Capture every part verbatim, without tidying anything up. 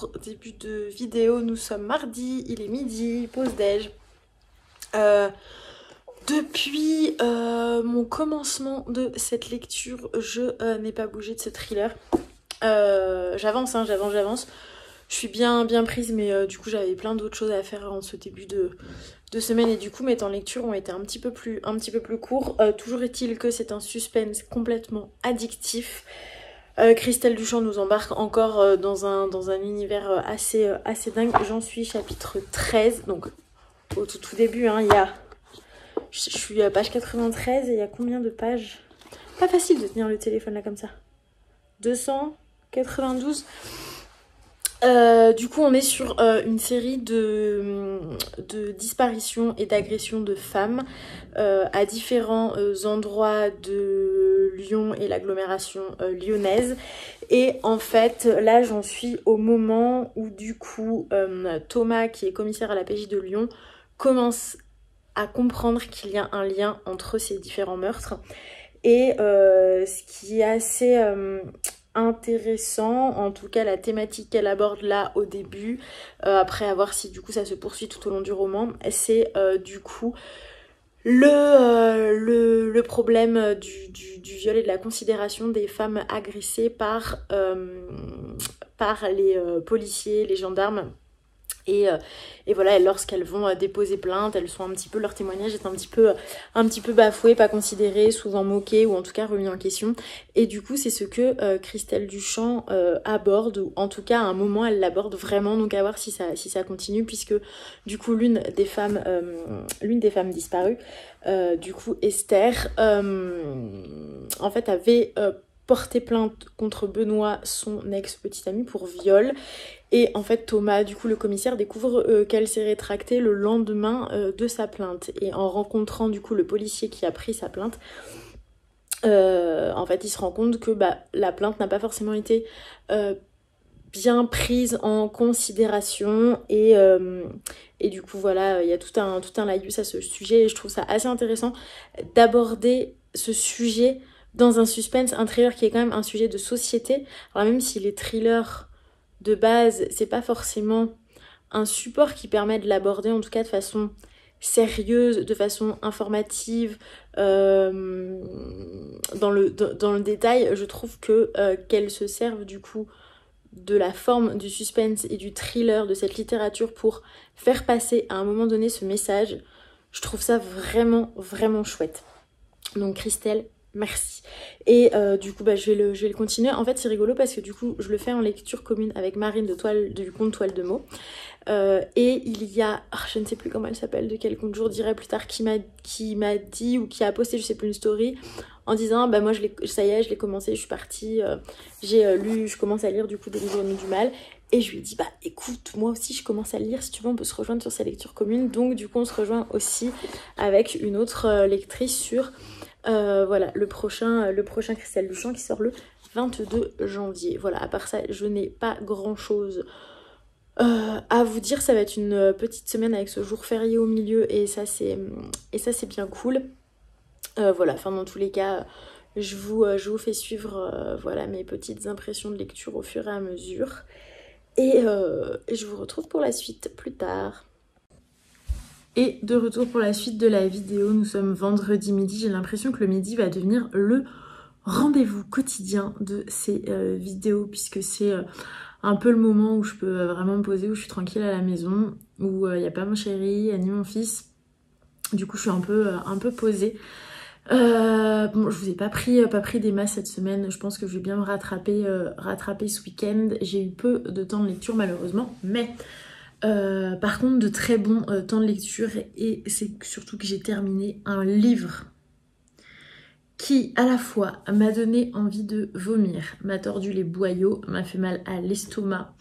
bonjour, début de vidéo, nous sommes mardi, il est midi, pause déj. Euh, depuis euh, mon commencement de cette lecture, je euh, n'ai pas bougé de ce thriller. Euh, j'avance, hein, j'avance, j'avance. Je suis bien, bien prise, mais euh, du coup j'avais plein d'autres choses à faire en ce début de, de semaine et du coup mes temps de lecture ont été un petit peu plus, un petit peu plus courts. Euh, toujours est-il que c'est un suspense complètement addictif. Euh, Christelle Duchamp nous embarque encore euh, dans, un, dans un univers euh, assez, euh, assez dingue. J'en suis chapitre treize, donc au tout, tout début, hein, il y a... Je suis à page quatre-vingt-treize et il y a combien de pages? Pas facile de tenir le téléphone là comme ça. deux cent quatre-vingt-douze. Euh, du coup, on est sur euh, une série de, de disparitions et d'agressions de femmes euh, à différents euh, endroits de Lyon et l'agglomération euh, lyonnaise. Et en fait, là, j'en suis au moment où du coup, euh, Thomas, qui est commissaire à la P J de Lyon, commence à comprendre qu'il y a un lien entre ces différents meurtres. Et euh, ce qui est assez... Euh, intéressant, en tout cas la thématique qu'elle aborde là au début, euh, après à voir si du coup ça se poursuit tout au long du roman, c'est euh, du coup le, euh, le, le problème du, du, du viol et de la considération des femmes agressées par, euh, par les euh, policiers, les gendarmes. Et, euh, et voilà, lorsqu'elles vont euh, déposer plainte, elles sont un petit peu, leur témoignage est un petit peu, un petit peu bafoué, pas considéré, souvent moqué ou en tout cas remis en question. Et du coup, c'est ce que euh, Christelle Duchamp euh, aborde, ou en tout cas à un moment elle l'aborde vraiment, donc à voir si ça, si ça continue, puisque du coup l'une des femmes, euh, l'une des femmes disparues, euh, du coup Esther, euh, en fait avait euh, porté plainte contre Benoît, son ex-petit ami, pour viol. Et en fait, Thomas, du coup, le commissaire, découvre euh, qu'elle s'est rétractée le lendemain euh, de sa plainte. Et en rencontrant, du coup, le policier qui a pris sa plainte, euh, en fait, il se rend compte que bah, la plainte n'a pas forcément été euh, bien prise en considération. Et, euh, et du coup, voilà, il y a tout un, tout un laïus à ce sujet. Et je trouve ça assez intéressant d'aborder ce sujet dans un suspense, un thriller qui est quand même un sujet de société. Alors même si les thrillers... de base, c'est pas forcément un support qui permet de l'aborder, en tout cas de façon sérieuse, de façon informative, euh, dans, le, dans, dans le détail. Je trouve que euh, qu'elles se servent du coup de la forme du suspense et du thriller, de cette littérature pour faire passer à un moment donné ce message. Je trouve ça vraiment, vraiment chouette. Donc Christelle, merci. Et euh, du coup, bah, je, vais le, je vais le continuer. En fait, c'est rigolo parce que du coup, je le fais en lecture commune avec Marine de toile, du compte Toile de mots. Euh, et il y a, oh, je ne sais plus comment elle s'appelle, de quel compte, je vous dirai plus tard, qui m'a qui m'a dit ou qui a posté, je sais plus, une story en disant, bah moi, je ça y est, je l'ai commencé, je suis partie, euh, j'ai euh, lu, je commence à lire du coup des livres du mal. Et je lui ai dit, bah écoute, moi aussi je commence à lire, si tu veux on peut se rejoindre sur sa lecture commune. Donc du coup on se rejoint aussi avec une autre euh, lectrice sur... Euh, voilà, le prochain, le prochain Christelle Duchamp qui sort le vingt-deux janvier. Voilà, à part ça, je n'ai pas grand-chose euh, à vous dire. Ça va être une petite semaine avec ce jour férié au milieu et ça, c'est et ça c'est bien cool. Euh, voilà, enfin dans tous les cas, je vous, je vous fais suivre euh, voilà, mes petites impressions de lecture au fur et à mesure. Et, euh, et je vous retrouve pour la suite plus tard. Et de retour pour la suite de la vidéo, nous sommes vendredi midi, j'ai l'impression que le midi va devenir le rendez-vous quotidien de ces euh, vidéos puisque c'est euh, un peu le moment où je peux vraiment me poser, où je suis tranquille à la maison, où il euh, n'y a pas mon chéri ni mon fils. Du coup je suis un peu, euh, un peu posée. Euh, bon, je vous ai pas pris, pas pris des masses cette semaine, je pense que je vais bien me rattraper, euh, rattraper ce week-end. J'ai eu peu de temps de lecture malheureusement, mais... Euh, par contre de très bons euh, temps de lecture et c'est surtout que j'ai terminé un livre qui à la fois m'a donné envie de vomir, m'a tordu les boyaux, m'a fait mal à l'estomac,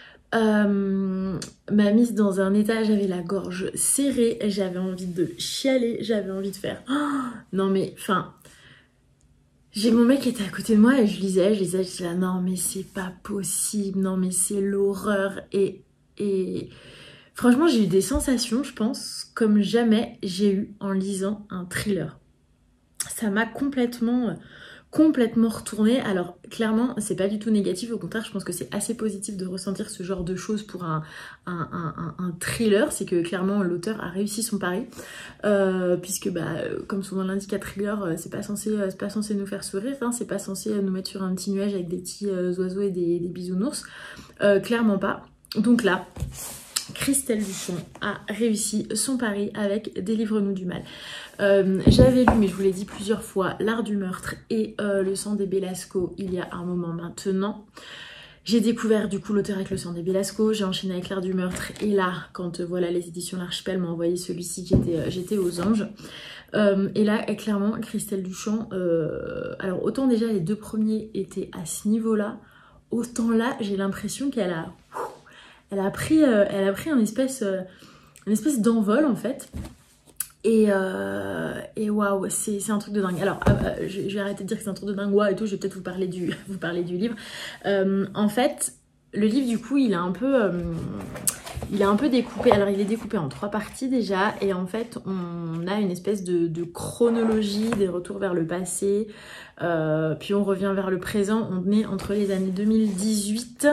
euh, m'a mise dans un état, j'avais la gorge serrée, j'avais envie de chialer, j'avais envie de faire oh, non mais enfin j'ai mon mec qui était à côté de moi et je lisais, je lisais, je disais non mais c'est pas possible, non mais c'est l'horreur et Et franchement, j'ai eu des sensations, je pense, comme jamais j'ai eu en lisant un thriller. Ça m'a complètement, complètement retourné. Alors clairement c'est pas du tout négatif, au contraire je pense que c'est assez positif de ressentir ce genre de choses pour un, un, un, un thriller. C'est que clairement l'auteur a réussi son pari, euh, puisque bah, comme son nom l'indique, un thriller c'est pas censé c'est pas censé nous faire sourire, hein, c'est pas censé nous mettre sur un petit nuage avec des petits euh, oiseaux et des, des bisounours, euh, clairement pas. Donc là Christelle Duchon a réussi son pari avec Délivre-nous du mal. Euh, J'avais lu, mais je vous l'ai dit plusieurs fois, L'art du meurtre et euh, Le sang des Belasco il y a un moment maintenant. J'ai découvert du coup l'auteur avec Le sang des Belasco, j'ai enchaîné avec L'art du meurtre, et là, quand euh, voilà, les éditions L'Archipel m'ont envoyé celui-ci, j'étais euh, j'étais aux anges. Euh, et là, clairement, Christelle Duchamp, euh, alors autant déjà les deux premiers étaient à ce niveau-là, autant là, j'ai l'impression qu'elle a... Elle a pris, euh, elle a pris un espèce, euh, une espèce d'envol en fait. Et, euh, et waouh, c'est un truc de dingue. Alors, euh, je, je vais arrêter de dire que c'est un truc de dingue, waouh et tout, je vais peut-être vous parler du, vous parler du livre. Euh, en fait, le livre du coup, il est un peu, euh, il est un peu découpé. Alors, il est découpé en trois parties déjà. Et en fait, on a une espèce de, de chronologie des retours vers le passé. Euh, puis on revient vers le présent. On est entre les années deux mille dix-huit...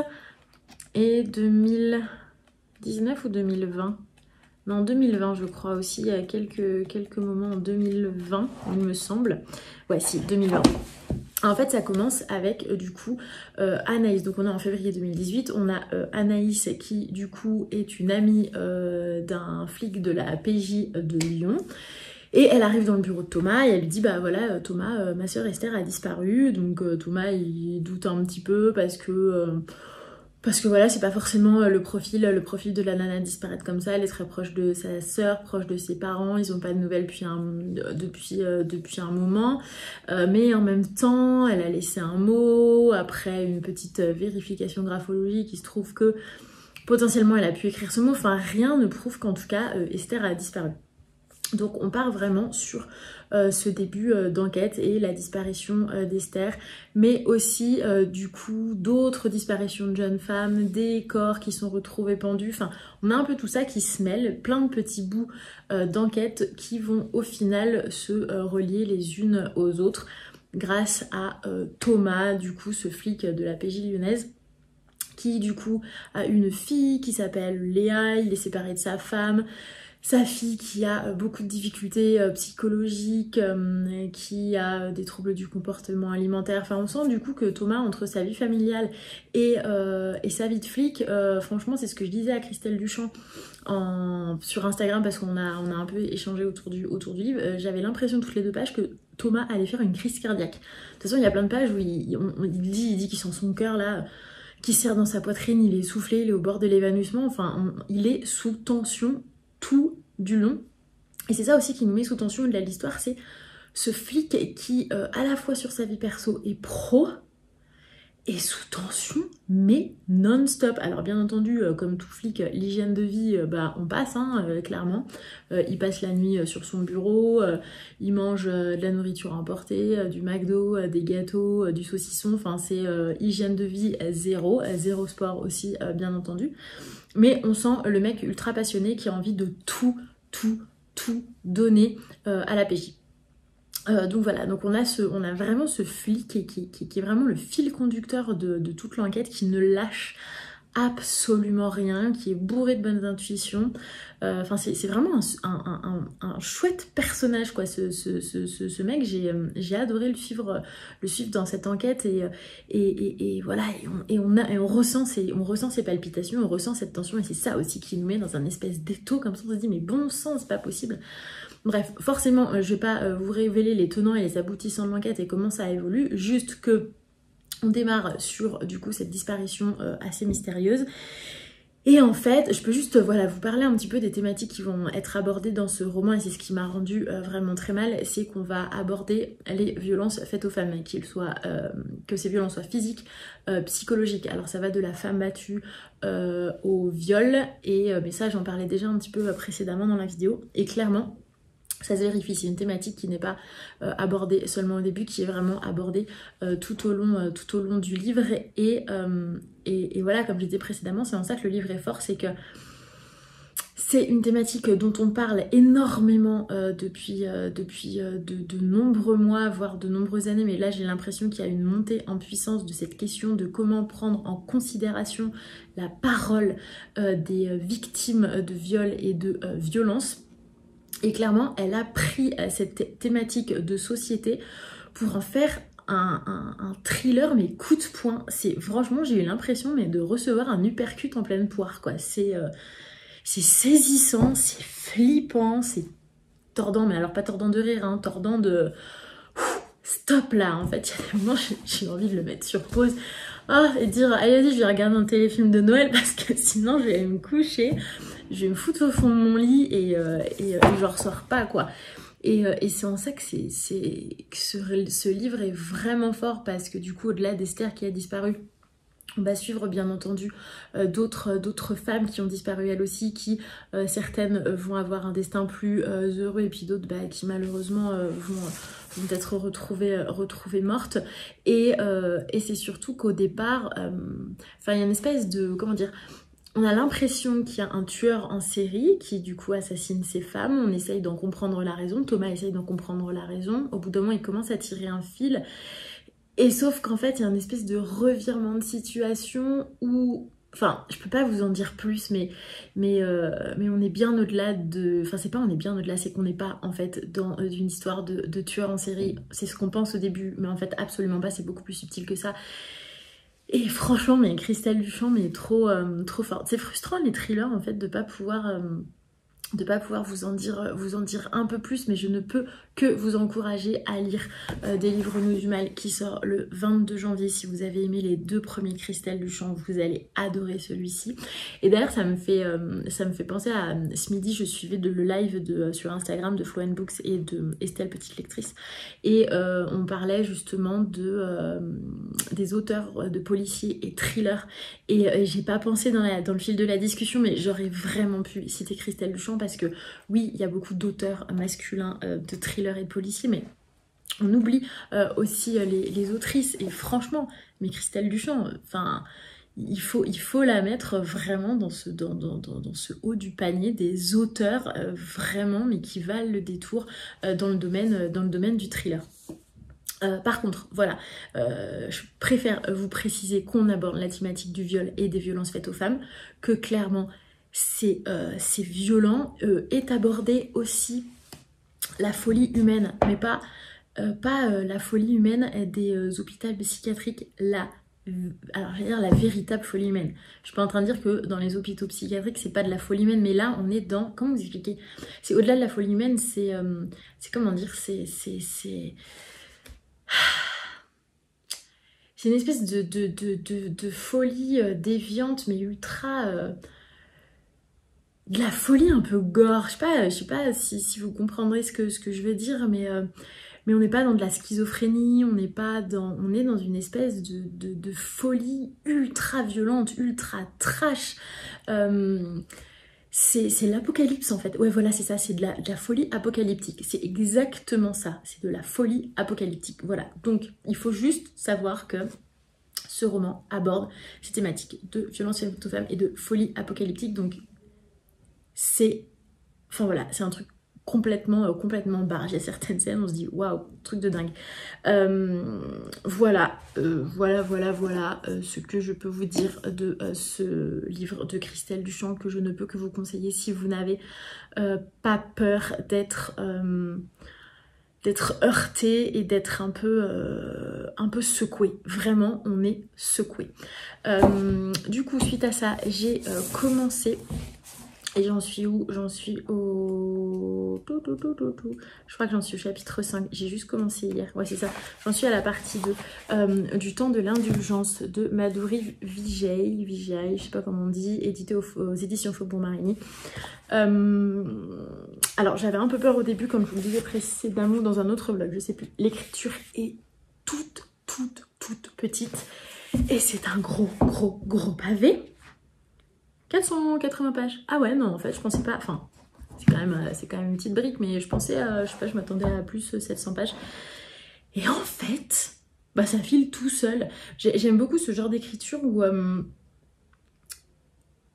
et deux mille dix-neuf ou deux mille vingt? Non, deux mille vingt je crois aussi, il y a quelques, quelques moments en deux mille vingt, il me semble. Ouais, si, deux mille vingt. En fait, ça commence avec, euh, du coup, euh, Anaïs. Donc, on est en février deux mille dix-huit. On a euh, Anaïs qui, du coup, est une amie euh, d'un flic de la P J de Lyon. Et elle arrive dans le bureau de Thomas et elle lui dit, bah voilà, Thomas, euh, ma soeur Esther a disparu. Donc, euh, Thomas, il doute un petit peu parce que... Euh, Parce que voilà, c'est pas forcément le profil, le profil de la nana disparaître comme ça. Elle est très proche de sa sœur, proche de ses parents. Ils ont pas de nouvelles depuis un, depuis, euh, depuis un moment. Euh, mais en même temps, elle a laissé un mot. Après une petite vérification graphologique, il se trouve que potentiellement elle a pu écrire ce mot. Enfin, rien ne prouve qu'en tout cas, euh, Esther a disparu. Donc on part vraiment sur euh, ce début euh, d'enquête et la disparition euh, d'Esther, mais aussi euh, du coup d'autres disparitions de jeunes femmes, des corps qui sont retrouvés pendus, enfin on a un peu tout ça qui se mêle, plein de petits bouts euh, d'enquête qui vont au final se euh, relier les unes aux autres grâce à euh, Thomas, du coup ce flic de la P J lyonnaise, qui du coup a une fille qui s'appelle Léa, il est séparé de sa femme. Sa fille qui a beaucoup de difficultés euh, psychologiques, euh, qui a des troubles du comportement alimentaire. Enfin, on sent du coup que Thomas, entre sa vie familiale et, euh, et sa vie de flic, euh, franchement, c'est ce que je disais à Christelle Duchamp en, sur Instagram, parce qu'on a, on a un peu échangé autour du, autour du livre. Euh, J'avais l'impression toutes les deux pages que Thomas allait faire une crise cardiaque. De toute façon, il y a plein de pages où il, il, on, il dit, il dit qu'il sent son cœur là, qui serre dans sa poitrine, il est essoufflé, il est au bord de l'évanouissement. Enfin, on, il est sous tension tout du long. Et c'est ça aussi qui nous met sous tension de l'histoire, c'est ce flic qui, euh, à la fois sur sa vie perso et pro, est sous tension, mais non-stop. Alors bien entendu, euh, comme tout flic, euh, l'hygiène de vie, euh, bah on passe, hein, euh, clairement. Euh, il passe la nuit euh, sur son bureau, euh, il mange euh, de la nourriture emportée, euh, du McDo, euh, des gâteaux, euh, du saucisson, enfin c'est euh, hygiène de vie euh, zéro, euh, zéro sport aussi, euh, bien entendu. Mais on sent le mec ultra passionné qui a envie de tout, tout, tout donner euh, à la P J. Euh, donc voilà, donc on a, ce, on a vraiment ce flic qui, qui, qui, qui est vraiment le fil conducteur de, de toute l'enquête, qui ne lâche absolument rien, qui est bourré de bonnes intuitions. Enfin, euh, c'est vraiment un, un, un, un chouette personnage, quoi, ce, ce, ce, ce, ce mec. J'ai adoré le suivre, le suivre dans cette enquête, et, et, et, et voilà, et on, et on, a, et on, ressent ses, on ressent ses palpitations, on ressent cette tension, et c'est ça aussi qui nous met dans un espèce d'étau, comme ça on se dit, mais bon sang, c'est pas possible. Bref, forcément, je vais pas vous révéler les tenants et les aboutissants de l'enquête et comment ça évolue, juste que on démarre sur du coup cette disparition euh, assez mystérieuse. Et en fait, je peux juste voilà, vous parler un petit peu des thématiques qui vont être abordées dans ce roman, et c'est ce qui m'a rendu euh, vraiment très mal, c'est qu'on va aborder les violences faites aux femmes, qu'ils soient, euh, que ces violences soient physiques, euh, psychologiques. Alors ça va de la femme battue euh, au viol, et euh, mais ça j'en parlais déjà un petit peu précédemment dans la vidéo, et clairement, ça se vérifie, c'est une thématique qui n'est pas euh, abordée seulement au début, qui est vraiment abordée euh, tout, au long, euh, tout au long du livre. Et, euh, et, et voilà, comme je disais précédemment, c'est en ça que le livre est fort, c'est que C'est une thématique dont on parle énormément euh, depuis, euh, depuis euh, de, de nombreux mois, voire de nombreuses années, mais là j'ai l'impression qu'il y a une montée en puissance de cette question de comment prendre en considération la parole euh, des euh, victimes de viol et de euh, violence. Et clairement, elle a pris euh, cette thématique de société pour en faire un, un, un thriller, mais coup de poing. C'est franchement, j'ai eu l'impression mais de recevoir un uppercut en pleine poire, quoi. C'est... Euh, C'est saisissant, c'est flippant, c'est tordant, mais alors pas tordant de rire, hein, tordant de... Stop là, en fait, il y a des moments, j'ai envie de le mettre sur pause. Ah, et dire, allez, vas-y, je vais regarder un téléfilm de Noël, parce que sinon, je vais aller me coucher, je vais me foutre au fond de mon lit, et, euh, et, et je ressors pas, quoi. Et, euh, et c'est en ça que, c'est, c'est, que ce, ce livre est vraiment fort, parce que du coup, au-delà d'Esther qui a disparu, on va suivre bien entendu euh, d'autres d'autres femmes qui ont disparu elles aussi, qui euh, certaines vont avoir un destin plus euh, heureux et puis d'autres bah, qui malheureusement euh, vont, vont être retrouvées, retrouvées mortes. Et, euh, et c'est surtout qu'au départ, enfin euh, il y a une espèce de, comment dire, on a l'impression qu'il y a un tueur en série qui du coup assassine ses femmes, on essaye d'en comprendre la raison, Thomas essaye d'en comprendre la raison, au bout d'un moment il commence à tirer un fil. Et sauf qu'en fait, il y a une espèce de revirement de situation où... Enfin, je peux pas vous en dire plus, mais, mais, euh, mais on est bien au-delà de... Enfin, c'est pas on est bien au-delà, c'est qu'on n'est pas, en fait, dans une histoire de, de tueur en série. C'est ce qu'on pense au début, mais en fait, absolument pas. C'est beaucoup plus subtil que ça. Et franchement, mais Christelle Duchamp, mais trop, euh, trop forte. C'est frustrant, les thrillers, en fait, de pas pouvoir... Euh, de pas pouvoir vous en dire vous en dire un peu plus, mais je ne peux que vous encourager à lire euh, Des livres nous du mal qui sort le vingt-deux janvier. Si vous avez aimé les deux premiers Christelle Duchamp, vous allez adorer celui-ci. Et d'ailleurs ça me fait euh, ça me fait penser à ce midi, je suivais de, le live de, sur Instagram de Flow and Books et de Estelle Petite Lectrice, et euh, on parlait justement de euh, des auteurs de policiers et thrillers, et euh, j'ai pas pensé dans, la, dans le fil de la discussion, mais j'aurais vraiment pu citer Christelle Duchamp, parce que oui, il y a beaucoup d'auteurs masculins euh, de thrillers et de policiers, mais on oublie euh, aussi euh, les, les autrices. Et franchement, mais Christelle Duchamp, enfin, il faut, il faut la mettre vraiment dans ce, dans, dans, dans, dans ce haut du panier des auteurs euh, vraiment, mais qui valent le détour euh, dans, le domaine, euh, dans le domaine du thriller. Euh, par contre, voilà, euh, je préfère vous préciser qu'on aborde la thématique du viol et des violences faites aux femmes, que clairement c'est euh, violent, euh, est abordée aussi la folie humaine, mais pas, euh, pas euh, la folie humaine des euh, hôpitaux psychiatriques, la, alors je vais dire la véritable folie humaine. Je suis pas en train de dire que dans les hôpitaux psychiatriques c'est pas de la folie humaine, mais là on est dans, comment vous expliquer, c'est au-delà de la folie humaine, c'est euh, c'est comment dire, c'est c'est c'est c'est une espèce de, de, de, de, de folie euh, déviante, mais ultra... Euh, de la folie un peu gore. Je sais pas, je sais pas si, si vous comprendrez ce que, ce que je veux dire, mais, euh, mais on n'est pas dans de la schizophrénie, on n'est pas dans... On est dans une espèce de, de, de folie ultra violente, ultra trash. Euh, c'est l'apocalypse en fait. Ouais, voilà, c'est ça, c'est de la, de la folie apocalyptique. C'est exactement ça, c'est de la folie apocalyptique. Voilà, donc il faut juste savoir que ce roman aborde ces thématiques de violence faite aux femmes et de folie apocalyptique. Donc c'est, enfin voilà, c'est un truc complètement, euh, complètement barge. Il y a certaines scènes, on se dit waouh, truc de dingue. Euh, voilà, euh, voilà, voilà, voilà euh, ce que je peux vous dire de euh, ce livre de Christelle Duchamp, que je ne peux que vous conseiller si vous n'avez euh, pas peur d'être euh, d'être heurté et d'être un peu euh, un peu secoué. Vraiment, on est secoué. Euh, du coup, suite à ça, j'ai euh, commencé. Et j'en suis où? J'en suis au... Je crois que j'en suis au chapitre cinq. J'ai juste commencé hier. Ouais, c'est ça. J'en suis à la partie deux. Euh, du temps de l'indulgence de Madhuri Vijay. Vijay, je sais pas comment on dit. Édité aux, aux éditions Faubourg Marigny. Euh, alors, j'avais un peu peur au début, comme je vous le disais précédemment dans un autre vlog. Je sais plus. L'écriture est toute, toute, toute petite. Et c'est un gros, gros, gros pavé. quatre cent quatre-vingts pages. Ah ouais, non, en fait, je pensais pas... Enfin, c'est quand même, c'est quand même une petite brique, mais je pensais, à, je sais pas, je m'attendais à plus sept cents pages. Et en fait, bah ça file tout seul. J'aime beaucoup ce genre d'écriture où... Euh,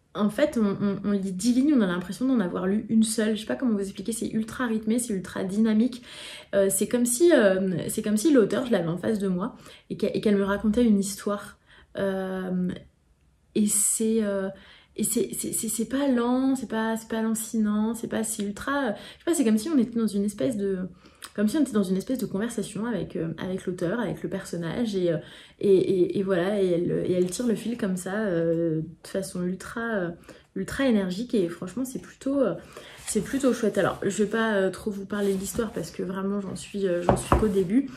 en fait, on, on, on lit dix lignes, on a l'impression d'en avoir lu une seule. Je sais pas comment vous expliquer, c'est ultra rythmé, c'est ultra dynamique. Euh, c'est comme si, euh, c'est comme si l'auteur, je l'avais en face de moi et qu'elle me racontait une histoire. Euh, et c'est... Euh, et c'est pas lent, c'est pas, pas lancinant, c'est pas si ultra... Je sais pas, c'est comme si on était dans une espèce de... Comme si on était dans une espèce de conversation avec, euh, avec l'auteur, avec le personnage, et, euh, et, et, et voilà, et elle, et elle tire le fil comme ça, euh, de façon ultra, euh, ultra énergique, et franchement, c'est plutôt, euh, c'est plutôt chouette. Alors, je vais pas euh, trop vous parler de l'histoire, parce que vraiment, j'en suis, euh, j'en suis qu'au début.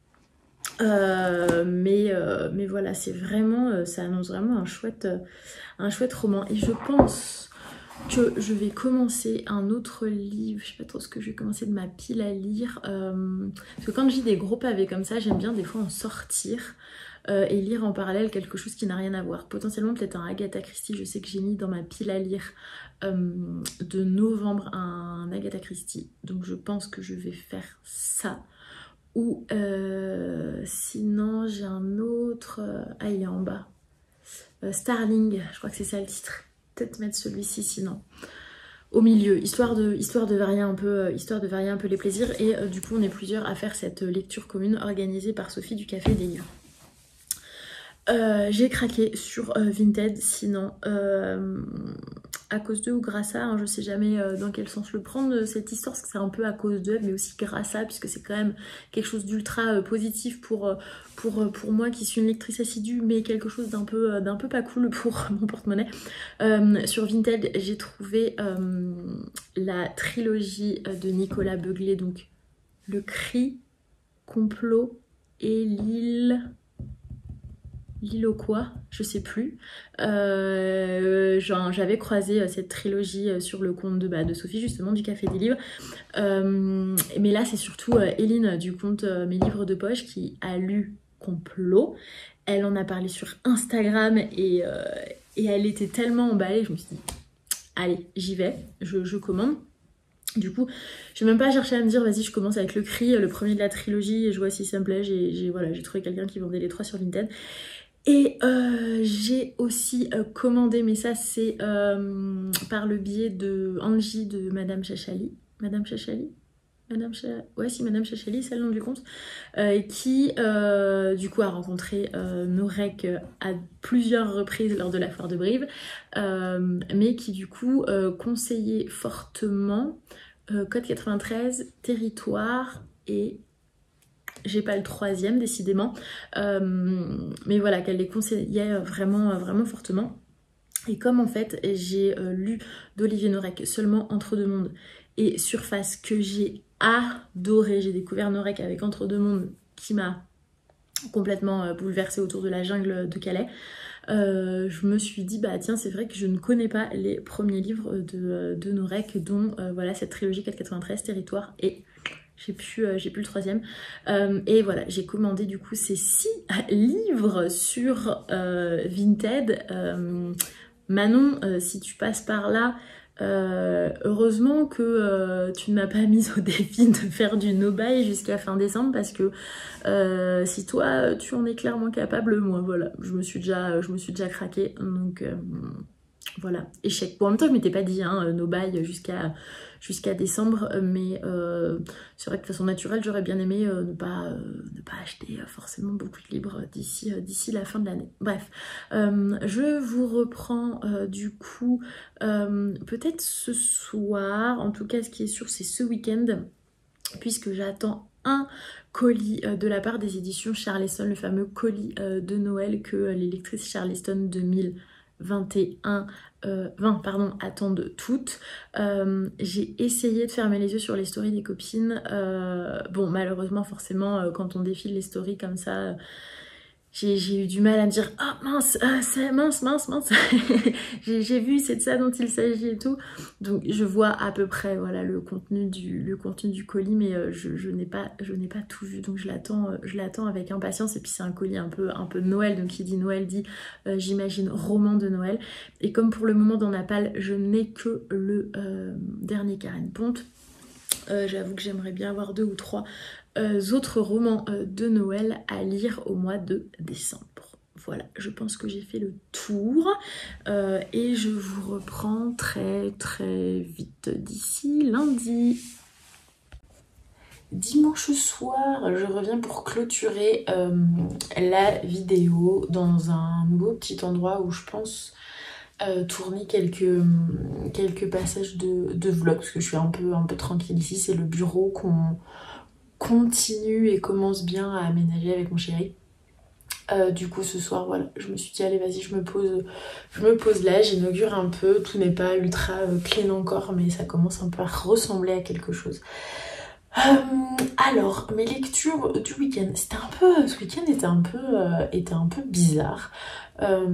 Euh, mais, euh, mais voilà, c'est vraiment, euh, ça annonce vraiment un chouette, euh, un chouette roman. Et je pense que je vais commencer un autre livre, je sais pas trop ce que je vais commencer de ma pile à lire. Euh, parce que quand j'ai des gros pavés comme ça, j'aime bien des fois en sortir euh, et lire en parallèle quelque chose qui n'a rien à voir. Potentiellement peut-être un Agatha Christie, je sais que j'ai mis dans ma pile à lire euh, de novembre un Agatha Christie. Donc je pense que je vais faire ça. Ou euh, sinon j'ai un autre, euh, ah il est en bas, euh, Starling, je crois que c'est ça le titre, peut-être mettre celui-ci sinon, au milieu, histoire de, histoire de varier un peu, euh, histoire de varier un peu les plaisirs, et euh, du coup on est plusieurs à faire cette lecture commune organisée par Sophie du Café des Livres. Euh, j'ai craqué sur euh, Vinted, sinon euh, à cause d'eux ou grâce à, hein, je sais jamais euh, dans quel sens le prendre cette histoire, parce que c'est un peu à cause d'eux, mais aussi grâce à, puisque c'est quand même quelque chose d'ultra euh, positif pour, euh, pour, euh, pour moi qui suis une lectrice assidue, mais quelque chose d'un peu, euh, d'un peu pas cool pour mon porte-monnaie. Euh, sur Vinted, j'ai trouvé euh, la trilogie de Nicolas Beuglet, donc Le Cri, Complot et l'île... L'île au quoi, je sais plus. Euh, J'avais croisé cette trilogie sur le compte de, bah, de Sophie, justement, du Café des Livres. Euh, mais là, c'est surtout euh, Eline du compte euh, Mes Livres de Poche qui a lu Complot. Elle en a parlé sur Instagram et, euh, et elle était tellement emballée. Je me suis dit, allez, j'y vais, je, je commande. Du coup, je n'ai même pas cherché à me dire, vas-y, je commence avec Le Cri, le premier de la trilogie, et je vois si ça me plaît. J'ai voilà, j'ai trouvé quelqu'un qui vendait les trois sur Vinted. Et euh, j'ai aussi euh, commandé, mais ça c'est euh, par le biais de Angie de Madame Chachali. Madame Chachali Madame Ch... Ouais, si, Madame Chachali, c'est le nom du compte. Euh, qui, euh, du coup, a rencontré euh, Norek à plusieurs reprises lors de la foire de Brive. Euh, mais qui, du coup, euh, conseillait fortement euh, Code quatre-vingt-treize, Territoire et... J'ai pas le troisième décidément, euh, mais voilà, qu'elle les conseillait vraiment, vraiment fortement. Et comme en fait j'ai euh, lu d'Olivier Norek seulement Entre deux mondes et Surface que j'ai adoré, j'ai découvert Norek avec Entre deux mondes qui m'a complètement euh, bouleversée autour de la jungle de Calais. Euh, je me suis dit bah tiens, c'est vrai que je ne connais pas les premiers livres de, de Norek, dont euh, voilà cette trilogie quatre quatre-vingt-treize, Territoire et... J'ai plus, euh, j'ai plus le troisième. Euh, et voilà, j'ai commandé du coup ces six livres sur euh, Vinted. Euh, Manon, euh, si tu passes par là, euh, heureusement que euh, tu ne m'as pas mise au défi de faire du no-buy jusqu'à fin décembre, parce que euh, si toi tu en es clairement capable, moi voilà, je me suis déjà, je me suis déjà craquée. Donc euh, voilà, échec. Bon, en même temps, je m'étais pas dit hein, no-buy jusqu'à jusqu'à décembre, mais euh, c'est vrai que de façon naturelle, j'aurais bien aimé euh, ne, pas, euh, ne pas acheter euh, forcément beaucoup de livres d'ici euh, d'ici la fin de l'année. Bref, euh, je vous reprends euh, du coup euh, peut-être ce soir, en tout cas ce qui est sûr c'est ce week-end, puisque j'attends un colis euh, de la part des éditions Charleston, le fameux colis euh, de Noël que euh, les lectrices Charleston deux mille vingt et un, euh, vingt pardon, attendent toutes. Euh, j'ai essayé de fermer les yeux sur les stories des copines. Euh, bon, malheureusement, forcément, euh, quand on défile les stories comme ça, euh, j'ai eu du mal à me dire « Ah oh, mince, ah, c'est mince, mince, mince !» J'ai vu, c'est de ça dont il s'agit et tout. Donc je vois à peu près voilà, le, contenu du, le contenu du colis, mais euh, je, je n'ai pas, je n'ai pas tout vu. Donc je l'attends euh, je l'attends avec impatience. Et puis c'est un colis un peu, un peu de Noël. Donc qui dit Noël dit, euh, j'imagine, roman de Noël. Et comme pour le moment dans Napal, je n'ai que le euh, dernier Karen Ponte. Euh, J'avoue que j'aimerais bien avoir deux ou trois euh, autres romans euh, de Noël à lire au mois de décembre. voilà, je pense que j'ai fait le tour euh, et je vous reprends très très vite d'ici lundi. Dimanche soir, je reviens pour clôturer euh, la vidéo dans un nouveau petit endroit où je pense euh, tourner quelques, quelques passages de, de vlog parce que je suis un peu, un peu tranquille ici. C'est le bureau qu'on continue et commence bien à aménager avec mon chéri. Euh, du coup ce soir voilà, je me suis dit allez vas-y je me pose je me pose là, j'inaugure un peu, tout n'est pas ultra euh, clean encore mais ça commence un peu à ressembler à quelque chose. Euh, alors mes lectures du week-end, c'était un peu, ce week-end était un peu euh, était un peu bizarre. Euh,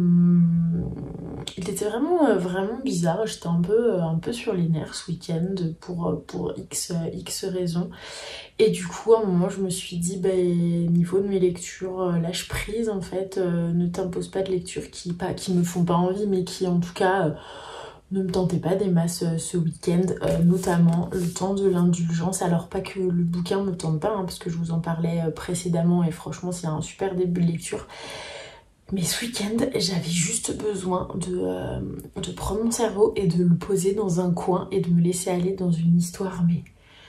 il était vraiment euh, vraiment bizarre, j'étais un peu euh, un peu sur les nerfs ce week-end pour, pour X, X raisons. Et du coup, à un moment, je me suis dit, bah, niveau de mes lectures, euh, lâche prise en fait, euh, ne t'impose pas de lectures qui, pas, qui me font pas envie, mais qui en tout cas euh, ne me tentaient pas des masses euh, ce week-end, euh, notamment Le Temps de l'Indulgence. Alors, pas que le bouquin me tente pas, hein, parce que je vous en parlais euh, précédemment, et franchement, c'est un super début de lecture. Mais ce week-end, j'avais juste besoin de, euh, de prendre mon cerveau et de le poser dans un coin et de me laisser aller dans une histoire, mais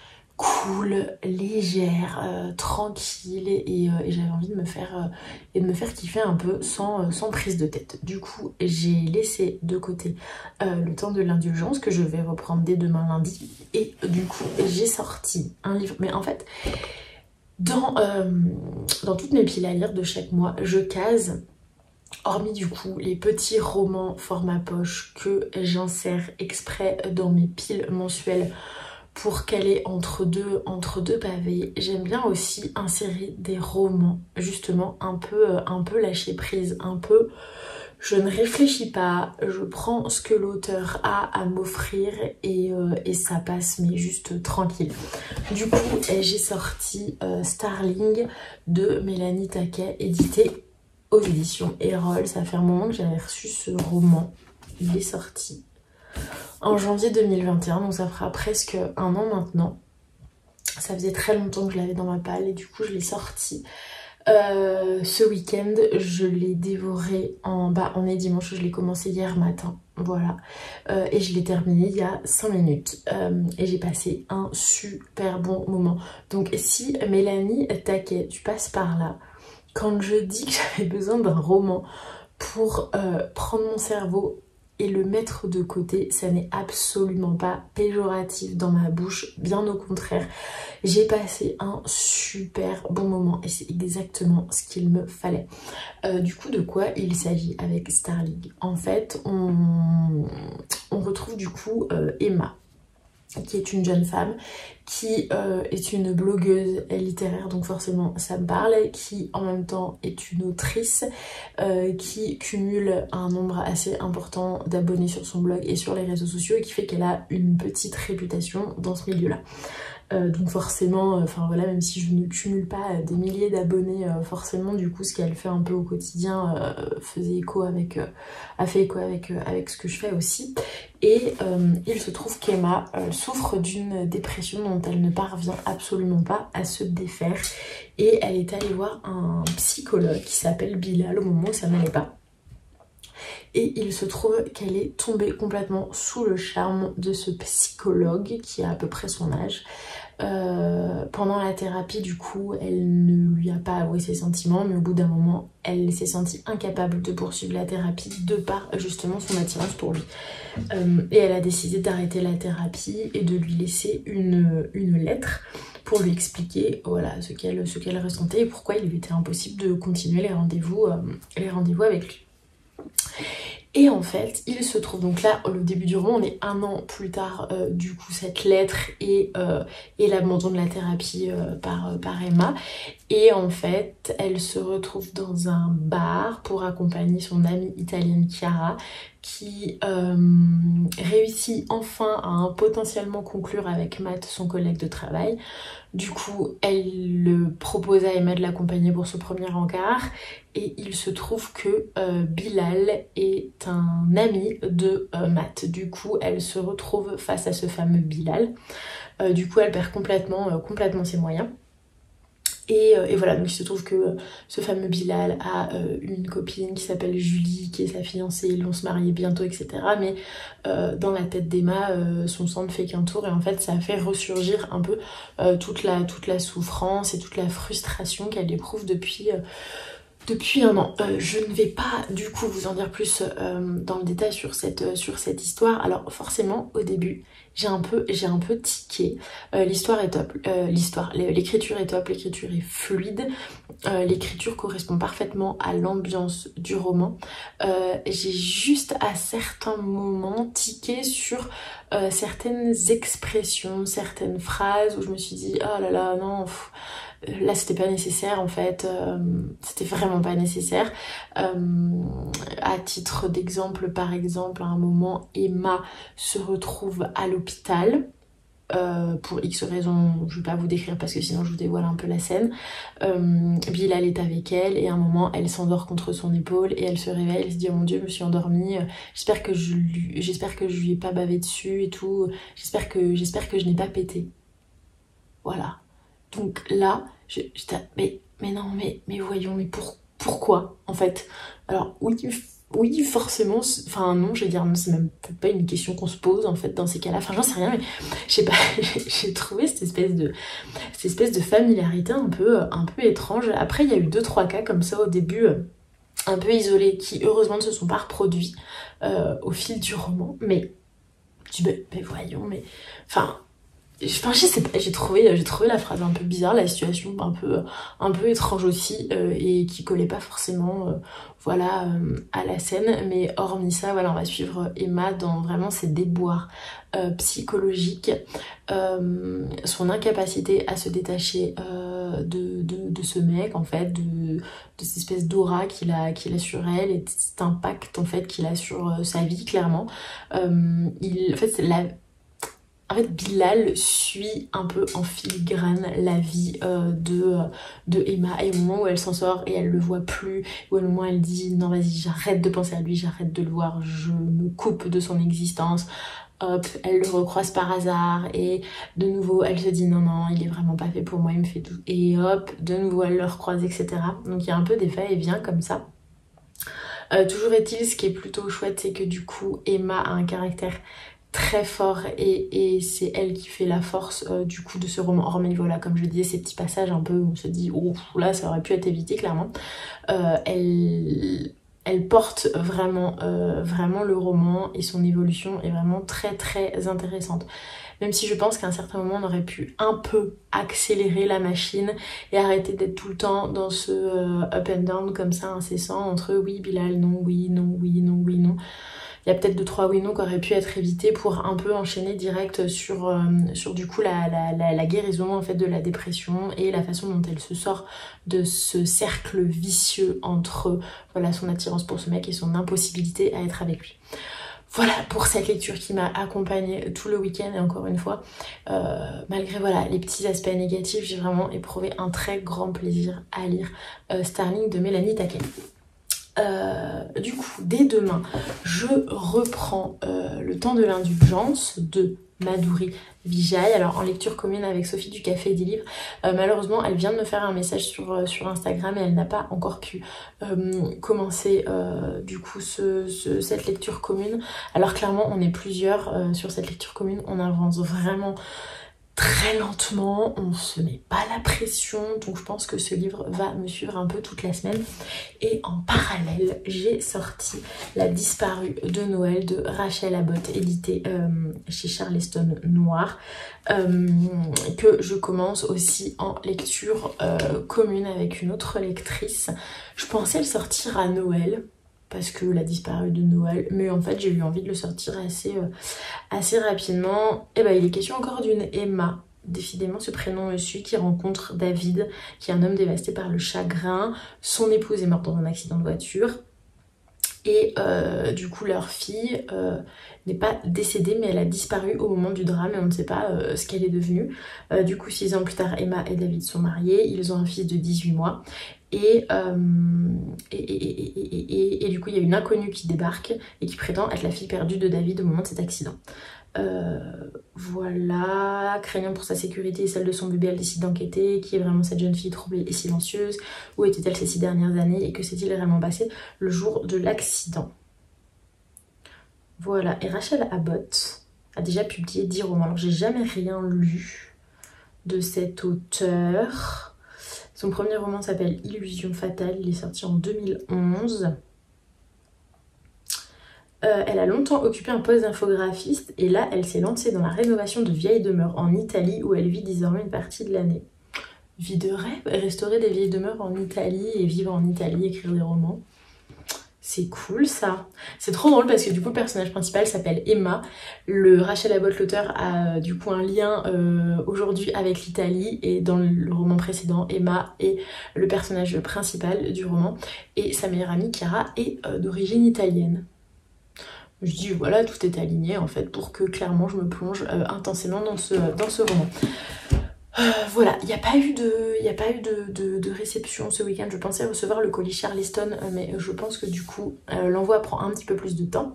cool, légère, euh, tranquille et, euh, et j'avais envie de me faire euh, et de me faire kiffer un peu sans, euh, sans prise de tête. Du coup, j'ai laissé de côté euh, Le Temps de l'Indulgence que je vais reprendre dès demain lundi et du coup, j'ai sorti un livre. Mais en fait, dans, euh, dans toutes mes piles à lire de chaque mois, je case, hormis du coup les petits romans format poche que j'insère exprès dans mes piles mensuelles pour caler entre deux, entre deux pavés, j'aime bien aussi insérer des romans, justement un peu, un peu lâcher prise, un peu je ne réfléchis pas, je prends ce que l'auteur a à m'offrir et, euh, et ça passe mais juste tranquille. Du coup j'ai sorti euh, Starling de Mélanie Taquet, édité aux éditions Erol. Ça fait un moment que j'avais reçu ce roman, il est sorti en janvier deux mille vingt et un, donc ça fera presque un an maintenant. Ça faisait très longtemps que je l'avais dans ma palle et du coup je l'ai sorti euh, ce week-end. Je l'ai dévoré en... Bah on est dimanche, je l'ai commencé hier matin, voilà. Euh, et je l'ai terminé il y a cinq minutes. Euh, et j'ai passé un super bon moment. Donc si Mélanie Taquet, tu passes par là, quand je dis que j'avais besoin d'un roman pour euh, prendre mon cerveau et le mettre de côté, ça n'est absolument pas péjoratif dans ma bouche, bien au contraire. J'ai passé un super bon moment et c'est exactement ce qu'il me fallait. Euh, du coup, de quoi il s'agit avec Starling? En fait, on, on retrouve du coup euh, Emma, qui est une jeune femme, qui euh, est une blogueuse littéraire, donc forcément ça me parle, qui en même temps est une autrice, euh, qui cumule un nombre assez important d'abonnés sur son blog et sur les réseaux sociaux et qui fait qu'elle a une petite réputation dans ce milieu-là. Euh, donc forcément, enfin euh, voilà, même si je ne cumule pas des milliers d'abonnés, euh, forcément du coup ce qu'elle fait un peu au quotidien euh, faisait écho avec, euh, a fait écho avec, euh, avec ce que je fais aussi. Et euh, il se trouve qu'Emma euh, souffre d'une dépression dont elle ne parvient absolument pas à se défaire. Et elle est allée voir un psychologue qui s'appelle Bilal au moment où ça n'allait pas. Et il se trouve qu'elle est tombée complètement sous le charme de ce psychologue qui a à peu près son âge. Euh, pendant la thérapie, du coup, elle ne lui a pas avoué ses sentiments, mais au bout d'un moment, elle s'est sentie incapable de poursuivre la thérapie de par justement son attirance pour lui. Euh, et elle a décidé d'arrêter la thérapie et de lui laisser une, une lettre pour lui expliquer voilà, ce qu'elle ce qu'elle ressentait et pourquoi il lui était impossible de continuer les rendez-vous euh, les rendez-vous avec lui. Et en fait, il se trouve, donc là, au début du roman, on est un an plus tard, euh, du coup, cette lettre et, euh, et l'abandon de la thérapie euh, par, par Emma. Et en fait, elle se retrouve dans un bar pour accompagner son amie italienne Chiara, qui euh, réussit enfin à potentiellement conclure avec Matt, son collègue de travail. Du coup, elle le propose à Emma de l'accompagner pour ce premier encart. Et il se trouve que euh, Bilal est un ami de euh, Matt. Du coup, elle se retrouve face à ce fameux Bilal. Euh, du coup, elle perd complètement, euh, complètement ses moyens. Et, euh, et voilà, donc il se trouve que euh, ce fameux Bilal a euh, une copine qui s'appelle Julie, qui est sa fiancée, ils vont se marier bientôt, et cetera. Mais euh, dans la tête d'Emma, euh, son sang ne fait qu'un tour, et en fait ça a fait ressurgir un peu euh, toute, la, toute la souffrance et toute la frustration qu'elle éprouve depuis... Euh, Depuis un an. Euh, je ne vais pas du coup vous en dire plus euh, dans le détail sur cette, euh, sur cette histoire. Alors forcément au début j'ai un peu, j'ai un peu tiqué. Euh, l'histoire est top, euh, l'histoire, l'écriture est top, l'écriture est fluide, euh, l'écriture correspond parfaitement à l'ambiance du roman. Euh, j'ai juste à certains moments tiqué sur euh, certaines expressions, certaines phrases où je me suis dit oh là là non... Pff, là c'était pas nécessaire en fait, euh, c'était vraiment pas nécessaire. Euh, à titre d'exemple, par exemple, à un moment Emma se retrouve à l'hôpital euh, pour X raisons, je vais pas vous décrire parce que sinon je vous dévoile un peu la scène. euh, Bilal est avec elle et à un moment elle s'endort contre son épaule et elle se réveille, elle se dit oh mon dieu je me suis endormie, j'espère que je lui, j'espère que je lui ai pas bavé dessus et tout, j'espère que, j'espère que je n'ai pas pété. Voilà. Donc là, j'étais, mais, mais non, mais, mais voyons, mais pour, pourquoi en fait? Alors oui, oui, forcément, enfin non, je vais dire, c'est même peut-être pas une question qu'on se pose en fait dans ces cas-là. Enfin, j'en sais rien, mais je sais pas, j'ai trouvé cette espèce de, cette espèce de familiarité un peu, un peu étrange. Après, il y a eu deux trois cas comme ça au début, un peu isolés, qui heureusement ne se sont pas reproduits euh, au fil du roman. Mais, mais, mais voyons, mais, enfin. Enfin, je sais pas, j'ai trouvé, j'ai trouvé la phrase un peu bizarre, la situation un peu, un peu étrange aussi, euh, et qui collait pas forcément, euh, voilà, euh, à la scène. Mais hormis ça, voilà, on va suivre Emma dans vraiment ses déboires euh, psychologiques, euh, son incapacité à se détacher euh, de, de, de ce mec, en fait, de, de cette espèce d'aura qu'il a, qu'il a sur elle, et de cet impact, en fait, qu'il a sur euh, sa vie, clairement. Euh, il, en fait, c'est la... En fait, Bilal suit un peu en filigrane la vie euh, de, de Emma, et au moment où elle s'en sort et elle le voit plus, ou au moment où elle dit non vas-y j'arrête de penser à lui, j'arrête de le voir, je me coupe de son existence, hop, elle le recroise par hasard et de nouveau elle se dit non non il est vraiment pas fait pour moi, il me fait tout, et hop, de nouveau elle le recroise, et cetera. Donc il y a un peu des va-et-vient comme ça. Euh, toujours est-il, ce qui est plutôt chouette, c'est que du coup Emma a un caractère très fort et, et c'est elle qui fait la force euh, du coup de ce roman. Hormis voilà, comme je disais, ces petits passages un peu où on se dit oh là ça aurait pu être évité clairement. Euh, elle, elle porte vraiment, euh, vraiment le roman, et son évolution est vraiment très très intéressante. Même si je pense qu'à un certain moment on aurait pu un peu accélérer la machine et arrêter d'être tout le temps dans ce euh, up and down comme ça incessant entre oui Bilal, non, oui, non, oui, non, oui, non. Il y a peut-être deux trois oui non qui auraient pu être évités pour un peu enchaîner direct sur, euh, sur du coup la, la, la, la guérison en fait de la dépression et la façon dont elle se sort de ce cercle vicieux entre voilà, son attirance pour ce mec et son impossibilité à être avec lui. Voilà pour cette lecture qui m'a accompagnée tout le week-end, et encore une fois, euh, malgré voilà, les petits aspects négatifs, j'ai vraiment éprouvé un très grand plaisir à lire euh, Starling de Mélanie Taquet. Euh, du coup, dès demain, je reprends euh, Le temps de l'indulgence de Madhuri Vijay, alors en lecture commune avec Sophie du Café et des Livres. Euh, malheureusement, elle vient de me faire un message sur, euh, sur Instagram et elle n'a pas encore pu euh, commencer euh, du coup ce, ce, cette lecture commune. Alors clairement, on est plusieurs euh, sur cette lecture commune, on avance vraiment très lentement, on se met pas la pression, donc je pense que ce livre va me suivre un peu toute la semaine. Et en parallèle, j'ai sorti La disparue de Noël de Rachel Abbott, édité euh, chez Charleston Noir, euh, que je commence aussi en lecture euh, commune avec une autre lectrice. Je pensais le sortir à Noël, parce que La disparue de Noël, mais en fait j'ai eu envie de le sortir assez, euh, assez rapidement. Et bah il est question encore d'une Emma, décidément ce prénom me suit, qui rencontre David, qui est un homme dévasté par le chagrin. Son épouse est morte dans un accident de voiture, et euh, du coup leur fille euh, n'est pas décédée, mais elle a disparu au moment du drame et on ne sait pas euh, ce qu'elle est devenue. Euh, du coup six ans plus tard, Emma et David sont mariés, ils ont un fils de dix-huit mois. Et, euh, et, et, et, et, et, et du coup il y a une inconnue qui débarque et qui prétend être la fille perdue de David au moment de cet accident. Euh, voilà, craignant pour sa sécurité et celle de son bébé, elle décide d'enquêter. Qui est vraiment cette jeune fille troublée et silencieuse? Où était-elle ces six dernières années? Et que s'est-il réellement passé le jour de l'accident? Voilà, et Rachel Abbott a déjà publié dix romans. Alors j'ai jamais rien lu de cet auteur. Son premier roman s'appelle Illusion fatale, il est sorti en deux mille onze. Euh, elle a longtemps occupé un poste d'infographiste et là elle s'est lancée dans la rénovation de vieilles demeures en Italie où elle vit désormais une partie de l'année. Vie de rêve, restaurer des vieilles demeures en Italie et vivre en Italie, écrire des romans. C'est cool ça. C'est trop drôle parce que du coup le personnage principal s'appelle Emma. Le Rachel Abbott, l'auteur, a euh, du coup un lien euh, aujourd'hui avec l'Italie et dans le roman précédent, Emma est le personnage principal du roman et sa meilleure amie Chiara est euh, d'origine italienne. Je dis voilà, tout est aligné en fait pour que clairement je me plonge euh, intensément dans ce, dans ce roman. Euh, voilà, il n'y a pas eu, de, y a pas eu de, de, de réception ce week-end. Je pensais recevoir le colis Charleston, mais je pense que du coup euh, l'envoi prend un petit peu plus de temps.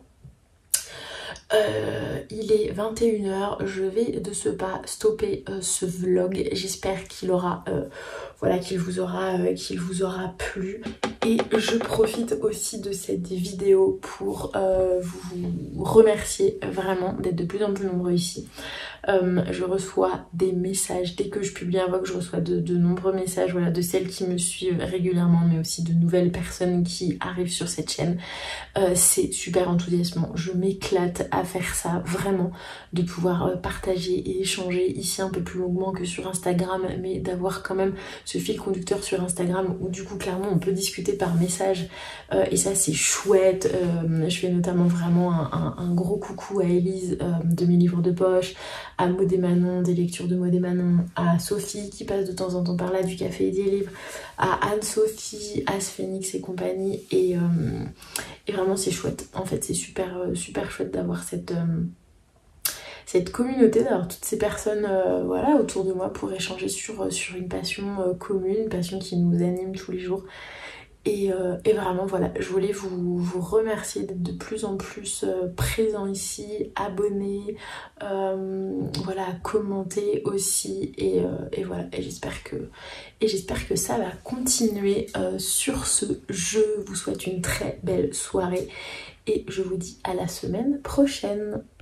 Euh, il est vingt et une heures, je vais de ce pas stopper euh, ce vlog. J'espère qu'il aura, euh, voilà, qu'il vous aura, euh, qu'il vous aura plu. Et je profite aussi de cette vidéo pour euh, vous remercier vraiment d'être de plus en plus nombreux ici. Euh, je reçois des messages, dès que je publie un vlog, je reçois de, de nombreux messages, voilà, de celles qui me suivent régulièrement, mais aussi de nouvelles personnes qui arrivent sur cette chaîne. Euh, c'est super enthousiasmant, je m'éclate à faire ça, vraiment, de pouvoir euh, partager et échanger ici un peu plus longuement que sur Instagram, mais d'avoir quand même ce fil conducteur sur Instagram où du coup clairement on peut discuter par message euh, et ça c'est chouette. Euh, je fais notamment vraiment un, un, un gros coucou à Elise euh, de mes livres de poche, à Maud et Manon des lectures de Maud et Manon, à Sophie qui passe de temps en temps par là du café et des livres, à Anne-Sophie, As Phoenix et compagnie, et, euh, et vraiment c'est chouette en fait, c'est super, euh, super chouette d'avoir cette, euh, cette communauté, d'avoir toutes ces personnes euh, voilà, autour de moi pour échanger sur, sur une passion euh, commune, une passion qui nous anime tous les jours. Et, euh, et vraiment voilà, je voulais vous, vous remercier d'être de plus en plus euh, présents ici, abonnés, euh, voilà, commenter aussi, et, euh, et voilà, et j'espère que, et j'espère que ça va continuer. Euh, sur ce, je vous souhaite une très belle soirée et je vous dis à la semaine prochaine.